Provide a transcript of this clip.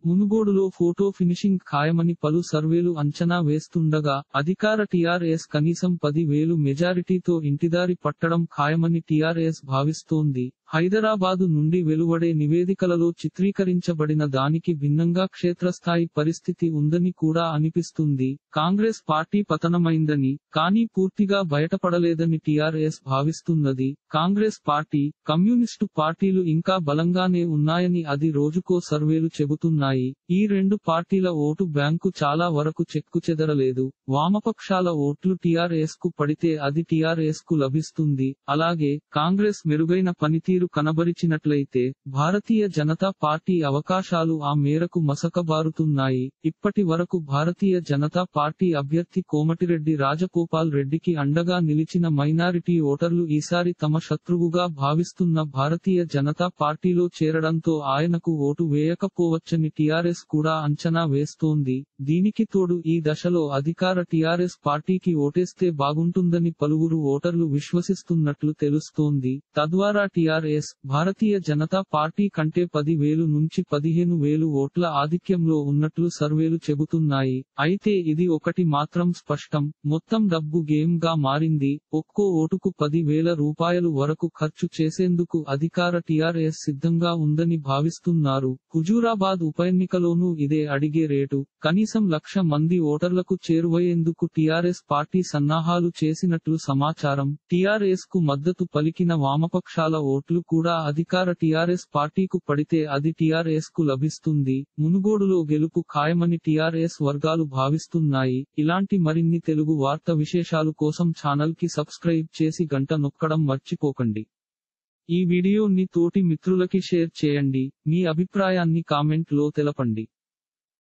మునుగోడులో photo finishing ఖాయమని పలు సర్వేలు అంచనా వేస్తుండగా అధికార టీఆర్ఎస్ కనీసం 10,000 మెజారిటీతో ఇంటిదారి పట్టడం ఖాయమని టీఆర్ఎస్ భావిస్తోంది. హైదరాబాదు నుండి వెలువడే నివేదికలలో చిత్రీకరించబడిన దానికి భిన్నంగా క్షేత్రస్థాయి పరిస్థితి ఉందని కూడా అనిపిస్తుంది. కాంగ్రెస్ పార్టీ పతనమైందని, కానీ పూర్తిగా బయటపడలేదని టీఆర్ఎస్ భావిస్తున్నది. కాంగ్రెస్ పార్టీ, కమ్యూనిస్టు పార్టీలు ఇంకా బలంగానే ఉన్నాయని అది రోజుకో సర్వేలు చెబుతున్నాయి. ఈ రెండు పార్టీల ఓటు బ్యాంకు చాలా వరకు చెక్కుచెదరలేదు. వామపక్షాల ఓట్లు టీఆర్ఎస్ కు పడితే అది టీఆర్ఎస్ కు లభిస్తుంది. అలాగే కాంగ్రెస్ మెరుగైన పనితీరు కనబరిచినట్లయితే భారతీయ జనతా పార్టీ అవకాశాలు ఆ మేరకు మసకబారుతున్నాయి. ఇప్పటి వరకు భారతీయ జనతా పార్టీ అభ్యర్థి కోమటిరెడ్డి రాజగోపాల్ రెడ్డికి అండగా నిలిచిన మైనారిటీ ఓటర్లు ఈసారి తమ శత్రువుగా భావిస్తున్న భారతీయ జనతా పార్టీలో చేరడంతో ఆయనకు ఓటు వేయకపోవచ్చని టీఆర్ఎస్ కూడా అంచనా వేస్తోంది. దీనికి తోడు ఈ దశలో అధికార టీఆర్ఎస్ పార్టీకి ఓటేస్తే బాగుంటుందని పలువురు ఓటర్లు విశ్వసిస్తున్నట్లు తెలుస్తోంది. తద్వారా టీఆర్ఎస్ భారతీయ జనతా పార్టీ కంటే 10,000 నుంచి 15,000 ఓట్ల ఆధిక్యంలో ఉన్నట్లు సర్వేలు చెబుతున్నాయి. అయితే ఇది ఒకటి మాత్రం స్పష్టం, మొత్తం డబ్బు గేమ్ గా మారింది. ఒక్కో ఓటుకు 10,000 రూపాయలు వరకు ఖర్చు చేసేందుకు అధికార టీఆర్ఎస్ సిద్ధంగా ఉందని భావిస్తున్నారు. హుజూరాబాద్ ఉప ఎన్నికలోనూ ఇదే అడిగే రేటు. కనీసం 1,00,000 మంది ఓటర్లకు చేరువయ్యేందుకు టీఆర్ఎస్ పార్టీ సన్నాహాలు చేసినట్లు సమాచారం. టీఆర్ఎస్ కు మద్దతు పలికిన వామపక్షాల ఓట్లు కూడా అధికార టీఆర్ఎస్ పార్టీకు పడితే అది టీఆర్ఎస్ కు లభిస్తుంది. మునుగోడులో గెలుపు ఖాయమని టీఆర్ఎస్ వర్గాలు భావిస్తున్నాయి. ఇలాంటి మరిన్ని తెలుగు వార్త విశేషాలు కోసం ఛానల్ కి సబ్స్క్రైబ్ చేసి గంట నొక్కడం మర్చిపోకండి. ఈ వీడియోని తోటి మిత్రులకి షేర్ చేయండి. మీ అభిప్రాయాన్ని కామెంట్ లో తెలపండి.